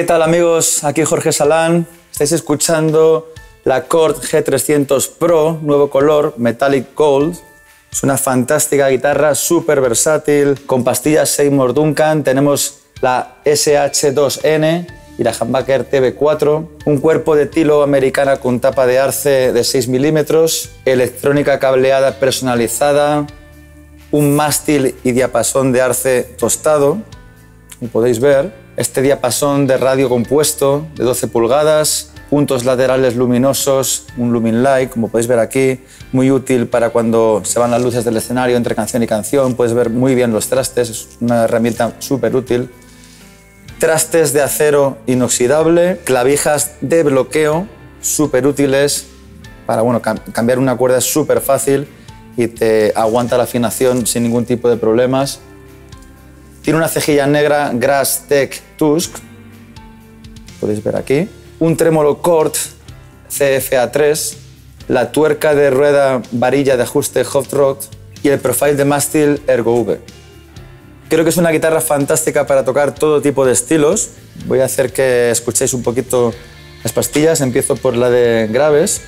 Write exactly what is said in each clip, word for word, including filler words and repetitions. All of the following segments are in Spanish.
¿Qué tal amigos? Aquí Jorge Salán. Estáis escuchando la Chord G trescientos Pro, nuevo color, Metallic Gold. Es una fantástica guitarra, súper versátil, con pastillas Seymour Duncan. Tenemos la S H dos N y la Humbucker T V cuatro. Un cuerpo de tilo americana con tapa de arce de seis milímetros. Electrónica cableada personalizada. Un mástil y diapasón de arce tostado, como podéis ver. Este diapasón de radio compuesto de doce pulgadas, puntos laterales luminosos, un Lumin Light, como podéis ver aquí, muy útil para cuando se van las luces del escenario entre canción y canción, puedes ver muy bien los trastes, es una herramienta súper útil. Trastes de acero inoxidable, clavijas de bloqueo, súper útiles para bueno, cam cambiar una cuerda es súper fácil y te aguanta la afinación sin ningún tipo de problemas. Tiene una cejilla negra Grass Tech Tusk, podéis ver aquí. Un trémolo Chord C F A tres, la tuerca de rueda varilla de ajuste Hot Rod y el profile de mástil Ergo V. Creo que es una guitarra fantástica para tocar todo tipo de estilos. Voy a hacer que escuchéis un poquito las pastillas. Empiezo por la de graves.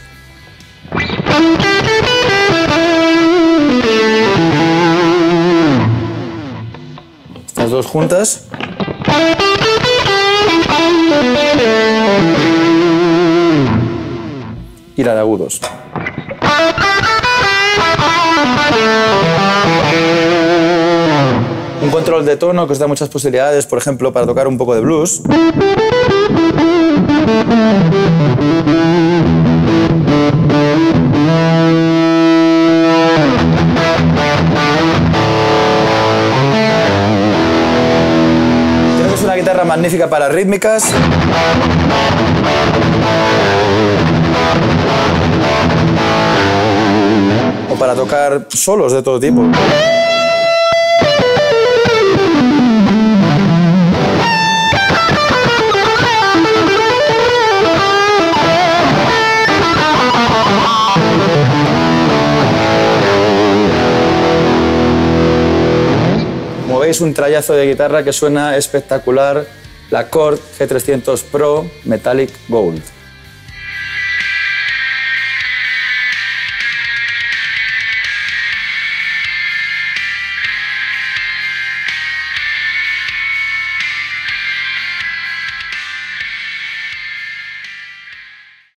Estas dos juntas. Y la de agudos. Un control de tono que os da muchas posibilidades, por ejemplo, para tocar un poco de blues. Creo que es una guitarra magnífica para rítmicas. O para tocar solos de todo tipo. Como veis, un trayazo de guitarra que suena espectacular, la Chord G trescientos Pro Metallic Gold.